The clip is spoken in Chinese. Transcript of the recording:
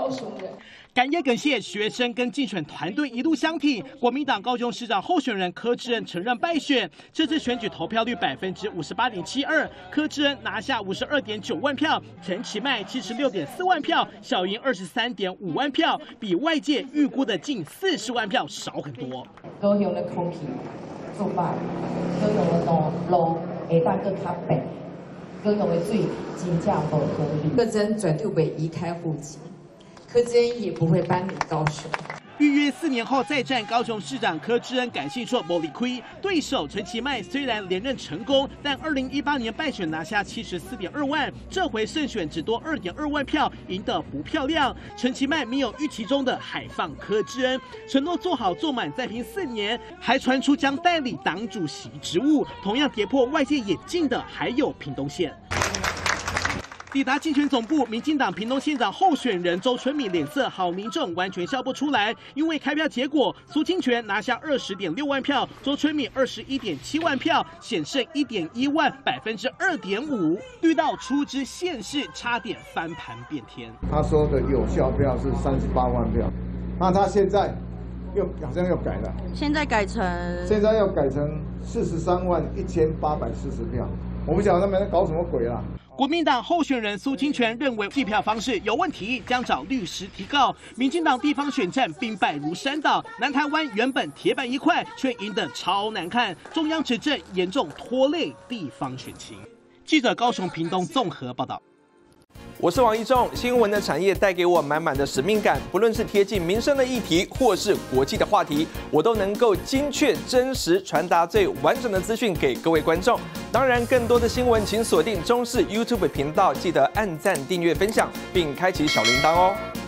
高雄人。 感也感谢学生跟竞选团队一路相挺。国民党高雄市长候选人柯志恩承认败选，这次选举投票率58.72%，柯志恩拿下52.9万票，陈其迈76.4万票，小赢23.5万票，比外界预估的近40万票少很多。 高雄的空气做歹，高雄的路会当更较白，高雄的水真正无合理。柯志恩绝对袂移开户籍。 柯志恩也不会搬离高雄。 预约4年后再战高雄市长柯志恩感性说没理亏，对手陈其迈虽然连任成功，但2018年败选拿下74.2万，这回胜选只多2.2万票，赢得不漂亮。陈其迈没有预期中的海放柯志恩，承诺做好做满再拼4年，还传出将代理党主席职务。同样跌破外界眼镜的还有屏东县。 抵达竞选总部，民进党屏东县长候选人周春米脸色好凝重，完全笑不出来。因为开票结果，苏清泉拿下20.6万票，周春米21.7万票，险胜1.1万，2.5%。绿到出之县市，差点翻盘变天。 他说的有效票是38万票，那他现在好像又改了， 现在要改成43万1840票。我不晓得他们在搞什么鬼啦。 国民党候选人苏清泉认为计票方式有问题，将找律师提告。民进党地方选战兵败如山倒，南台湾原本铁板一块，却赢得超难看。中央执政严重拖累地方选情。记者高雄屏东综合报道。 我是王一仲，新闻的产业带给我满满的使命感，不论是贴近民生的议题，或是国际的话题，我都能够精确、真实传达最完整的资讯给各位观众。当然，更多的新闻请锁定中视 YouTube 频道，记得按赞、订阅、分享，并开启小铃铛哦。